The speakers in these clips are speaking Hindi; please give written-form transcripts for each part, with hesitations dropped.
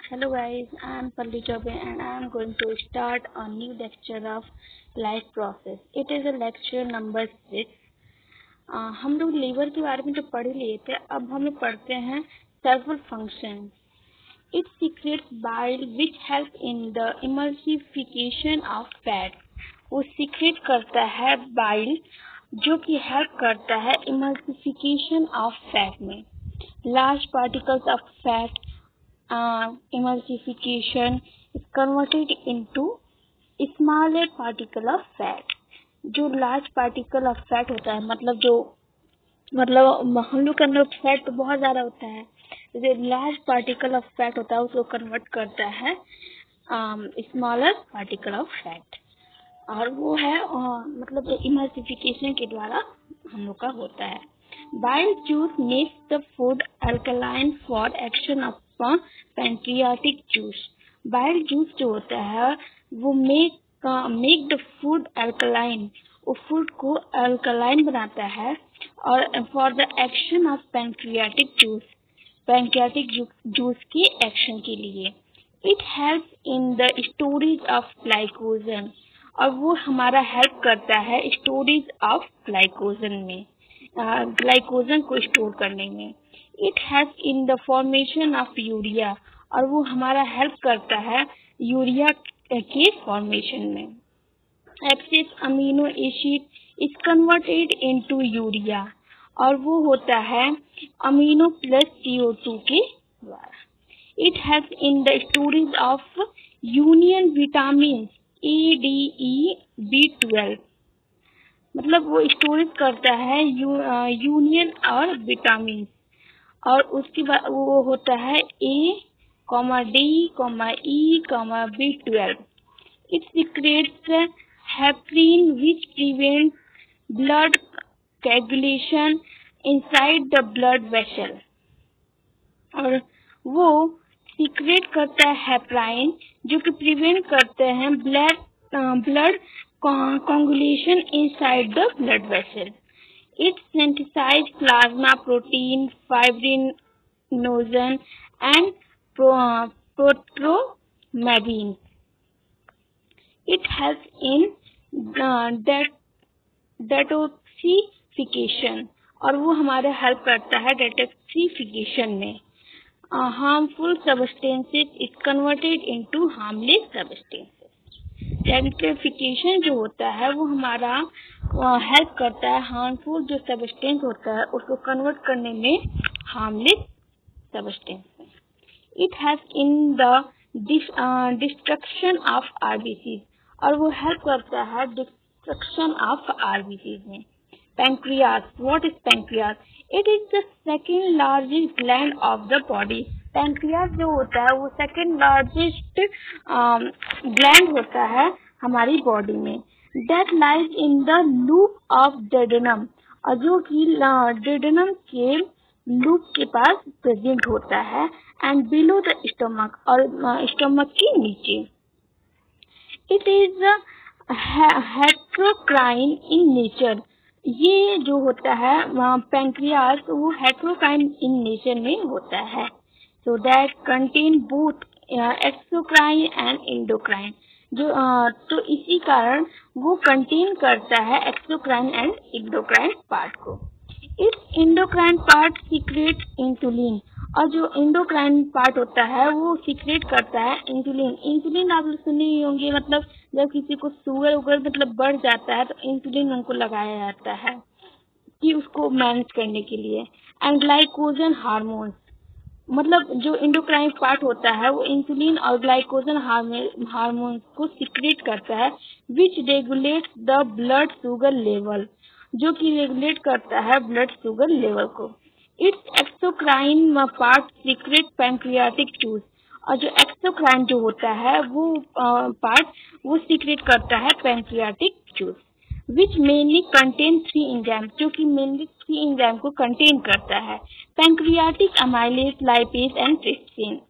Hello guys, I am Palli Chaubey and I am going to start a new lecture of life process. It is a lecture number 6. हम लोग लीवर के बारे में तो पढ़ ही लिए थे, अब हम लोग पढ़ते हैं several functions. It secretes bile which help in the emulsification of fat. वो secrete करता है bile जो कि help करता है emulsification of fat में. Large particles of fat emulsification is converted into smaller particle of fat. जो large particle of fat होता है मतलब हम लोग के अंदर फैट तो बहुत ज़्यादा होता है, जो लार्ज पार्टिकल ऑफ फैट होता है उसको कन्वर्ट करता है स्मॉलर पार्टिकल ऑफ फैट, और वो है मतलब इमल्सिफिकेशन के द्वारा हम लोग का होता है. Bile juice makes the food alkaline for action upon pancreatic juice. Bile juice जो होता है वो make the food alkaline, वो फूड को अल्कलाइन बनाता है, और for the action of pancreatic juice के एक्शन के लिए. It helps in the storage of glycogen, और वो हमारा हेल्प करता है स्टोरेज ऑफ ग्लाइकोजन में, ग्लाइकोजन को स्टोर करने में. It helps in the formation of urea, और वो हमारा हेल्प करता है यूरिया के फॉर्मेशन में. Excess amino acid is converted into urea, और वो होता है अमीनो प्लस CO2 के द्वारा. It helps in the storage of union vitamin ADE B12, मतलब वो स्टोरेज करता है यूनियन और विटामिन, और उसके बाद वो होता है A, D, E, B12. It secretes heparin which prevents blood coagulation inside the blood vessel, और वो सीक्रेट करता है हेपराइन जो कि प्रिवेंट करते हैं blood coagulation inside the blood vessel. It synthesizes plasma protein, fibrinogen and prothrombin. It helps in detoxification, और वो हमारे हेल्प करता है डेटॉक्सिफिकेशन में. Harmful substances is converted into harmless substances. Detoxification जो होता है वो हमारा हेल्प करता है हार्मफुल जो सब्सटेंस होता है उसको कन्वर्ट करने में हार्मलेस सब्सटेंस में. It helps in the destruction of RBCs, और वो हेल्प करता है डिस्ट्रक्शन ऑफ RBCs में. Pancreas, what is pancreas? It is the second largest gland of the body. Pancreas जो होता है वो सेकेंड लार्जेस्ट ग्लैंड होता है हमारी बॉडी में. That lies in the loop of duodenum, और जो कि डेडेनम के लूप के पास प्रेजेंट होता है, एंड बिलो द स्टमक, और स्टमक के नीचे. It is heterocrine in nature. ये जो होता है पैंक्रियास वो हेट्रोक्राइन इन नेचर में होता है. So that contain both exocrine and endocrine, जो तो इसी कारण वो कंटेन करता है एक्सोक्राइन एंड एंडोक्राइन पार्ट को. इस एंडोक्राइन पार्ट सीक्रेट इंसुलिन, और जो एंडोक्राइन पार्ट होता है वो सीक्रेट करता है इंसुलिन. इंसुलिन आप लोग सुने ही होंगे, मतलब जब किसी को शुगर वगैरह मतलब बढ़ जाता है तो इंसुलिन उनको लगाया जाता है कि उसको मैनेज करने के लिए. एंड ग्लाइकोजन हार्मोन्स, मतलब जो एंडोक्राइन पार्ट होता है वो इंसुलिन और ग्लाइकोजन हार्मोन्स को सीक्रेट करता है, which regulates the blood sugar level, जो कि रेगुलेट करता है ब्लड शुगर लेवल को. Its exocrine part secrete pancreatic juice, और जो एक्सोक्राइन जो होता है वो पार्ट वो सीक्रेट करता है pancreatic juice, which mainly contain 3 enzyme, जो कि मेनली 3 एंजाइम को कंटेन करता है. Pancreatic amylase, lipase and trypsin.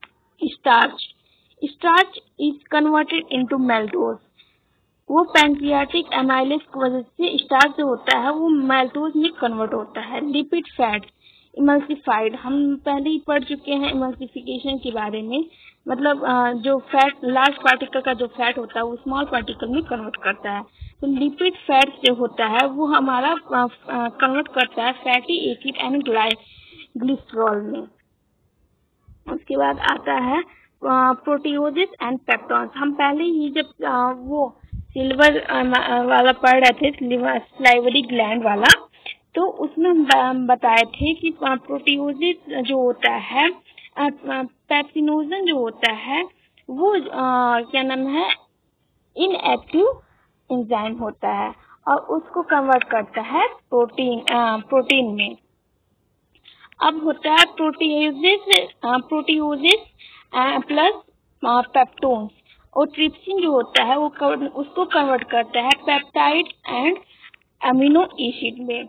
Starch is converted into maltose, वो पैंक्रियाटिक अमाइलेज की वजह से स्टार्च जो होता है वो मैल्टोज में कन्वर्ट होता है. लिपिड फैट इमल्सिफाइड, हम पहले ही पढ़ चुके हैं इमल्सिफिकेशन के बारे में. मतलब जो फैट लार्ज पार्टिकल का जो फैट होता है वो स्मॉल पार्टिकल में कन्वर्ट करता है। तो लिपिड फैट जो होता है वो हमारा कन्वर्ट करता है फैटी एसिड एंड ग्लिसरॉल में। उसके बाद आता है प्रोटियोजिस एंड पेप्टॉन्स। हम पहले ही जब वो सिल्वर वाला पढ़ रहे थे, स्लाइवरी ग्लैंड वाला, तो उसमें हम बताए थे कि प्रोटियोजिस जो होता है, पेप्सिनोजन जो होता है वो क्या नाम है, इनएक्टिव एंजाइम होता है और उसको कन्वर्ट करता है प्रोटीन में। अब होता है प्रोटियोजिस प्लस पेप्टोन्स, और ट्रिप्सिन जो होता है वो उसको कन्वर्ट करता है पेप्टाइड एंड अमीनो एसिड में।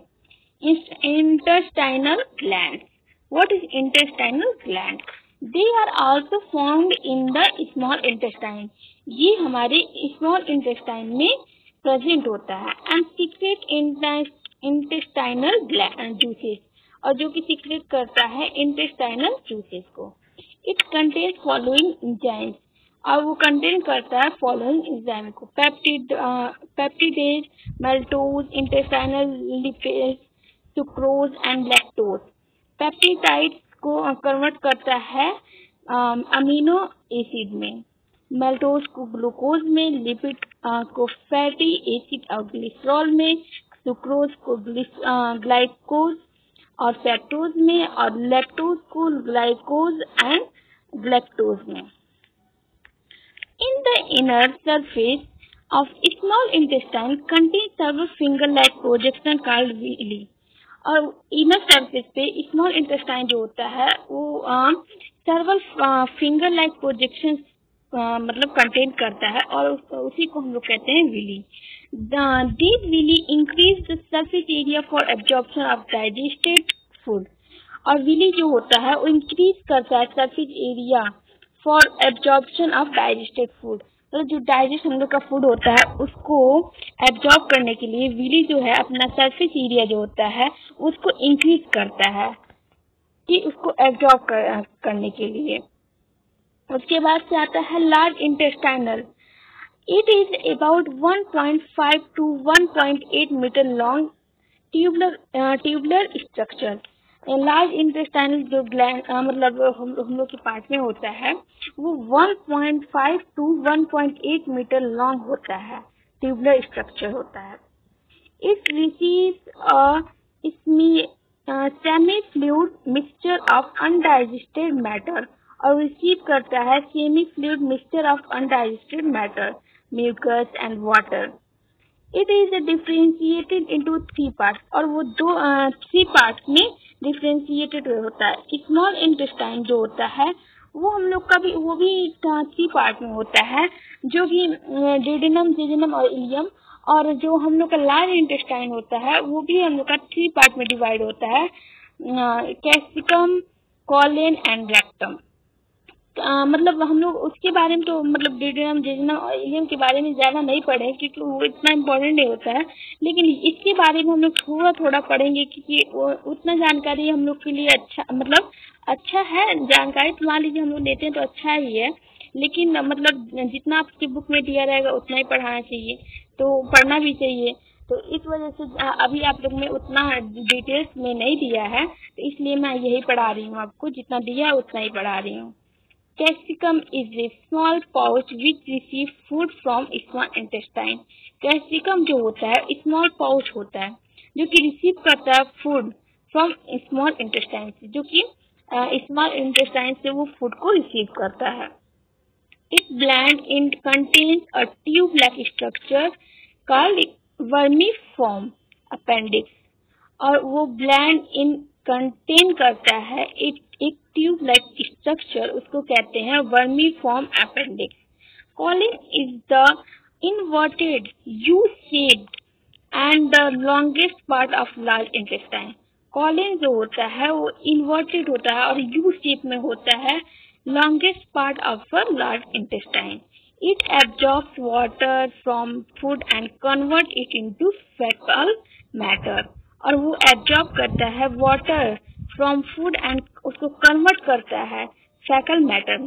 Intestinal glands. What is intestinal gland? They are also formed in the small intestine. ये हमारे small intestine में present होता है and secrete intestinal juices, और जो कि secrete करता है intestinal juices को। It contains following enzymes, और वो कंटेन करता है फॉलोइंग एंजाइम को: peptidase, maltose, intestinal lipase, sucrose and lactose. Peptides को कन्वर्ट करता है अमीनो एसिड में, मेल्टोज को ग्लूकोज में, लिपिड को फैटी एसिड और ग्लिसरॉल में, सुक्रोज को ग्लाइकोज और फ्रक्टोज में, और लैक्टोज को ग्लाइकोज एंड ग्लैक्टोज में। In the inner surface of small intestine contains several finger-like projection called villi। और इनर सरफेस पे स्मॉल इंटेस्टाइन जो होता है वो सर्वल फिंगर लाइक प्रोजेक्शन मतलब कंटेन करता है, और उसी को हम लोग कहते हैं villi. These villi increase the surface area for absorption of digested food. और विली जो होता है वो इंक्रीज करता है surface area for absorption of digested food. तो जो डाइजेस्ट हम लोग का फूड होता है उसको एब्जॉर्ब करने के लिए विली जो है अपना सरफेस एरिया जो होता है उसको इंक्रीज करता है कि उसको एब्जॉर्ब करने के लिए। उसके बाद से आता है large intestinal. It is about 1.5 to 1.8 metre long tubular structure. Large intestinal जो ग्लैंड मतलब हम लोग के पार्ट में होता है वो 1.5 to 1.8 मीटर लॉन्ग होता है, ट्यूबुलर स्ट्रक्चर होता है। It receives semi fluid mixture of undigested matter, और रिसीव करता है semi fluid mixture of undigested matter, mucus and water. It is differentiated into 3 parts, और वो 3 पार्ट्स में डिफरेंशिएटेड होता है। स्मॉल इंटेस्टाइन जो होता है वो हम लोग का भी 3 पार्ट में होता है, जो कि डेडिनम, जेजुनम और इलियम। और जो हम लोग का लार्ज इंटेस्टाइन होता है वो भी हम लोग का 3 पार्ट में डिवाइड होता है: कैप्सिकम, कोलन एंड रेक्टम। मतलब हम लोग उसके बारे में तो मतलब डेडिनम, जेजुनम और इलियम के बारे में ज्यादा नहीं पढ़े क्योंकि वो इतना इम्पोर्टेंट नहीं होता है, लेकिन इसके बारे में हम लोग थोड़ा पढ़ेंगे क्योंकि उतना जानकारी हम लोग के लिए अच्छा है। जानकारी तो मान लीजिए हम लोग लेते हैं तो अच्छा ही है, लेकिन मतलब जितना आपकी बुक में दिया रहेगा उतना ही पढ़ाना चाहिए, तो पढ़ना भी चाहिए। तो इस वजह से अभी आप लोग में उतना डिटेल्स में नहीं दिया है, तो इसलिए मैं यही पढ़ा रही हूँ आपको, जितना दिया है उतना ही पढ़ा रही हूँ। Capsicum is a small pouch which receives food from small intestine। Capsicum जो होता है स्मॉल पाउच होता है जो कि रिसीव करता है फूड फ्रॉम स्मॉल इंटेस्टाइन से, जो कि स्मॉल इंटेस्टाइन से वो फूड को रिसीव करता है। Its gland contains a tube-like structure called vermiform appendix, और वो ग्लैंड कंटेन करता है एक ट्यूब लाइक स्ट्रक्चर, उसको कहते हैं vermiform appendix. Colon is the inverted U shaped and the longest part of large intestine. Colon जो होता है वो इन्वर्टेड होता है और यू शेप में होता है, longest part of the large intestine. It absorbs water from food and converts it into fecal matter, और वो absorb करता है water from food and उसको convert करता है fecal matter में।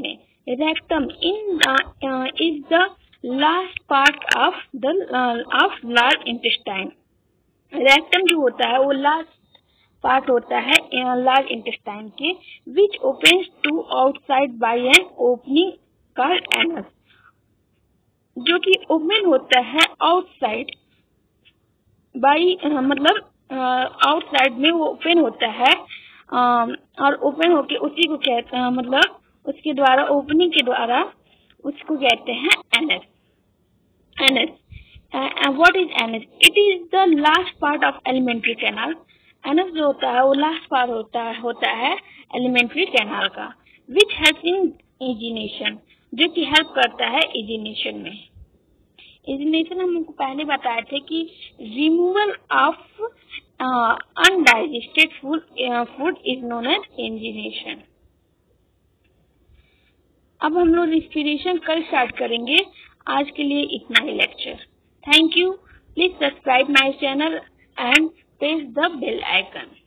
Rectum is the last part of large intestine. Rectum जो होता है वो लास्ट पार्ट होता है लार्ज इंटेस्टाइन के, which opens to outside by an opening called anus, जो कि ओपन होता है आउटसाइड बाई मतलब आउटसाइड में वो ओपन होता है और ओपन होके उसी को कहते हैं मतलब उसके द्वारा ओपनिंग के द्वारा उसको कहते हैं anus. Anus what is anus? It is the last part of alimentary canal. Anus जो होता है वो लास्ट पार्ट होता है एलिमेंट्री कैनाल का, विच हेल्प इन इजिनेशन, जो कि हेल्प करता है इजिनेशन में. इजिनेशन हम हमको पहले बताए थे कि removal of undigested food is known as egestion. अब हम लोग रेस्पिरेशन कल स्टार्ट करेंगे. आज के लिए इतना ही lecture. Thank you. Please subscribe my channel and press the bell icon.